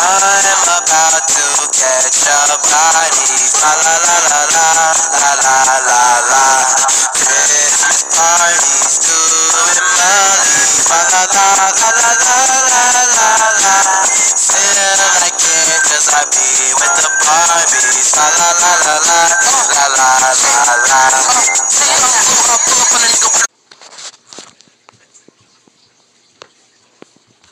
I'm about to catch a body. La la la la la la la la la. Christmas parties doing Molly. La la la la la la la la la. Feel like it 'cause I be with the Barbies. La la la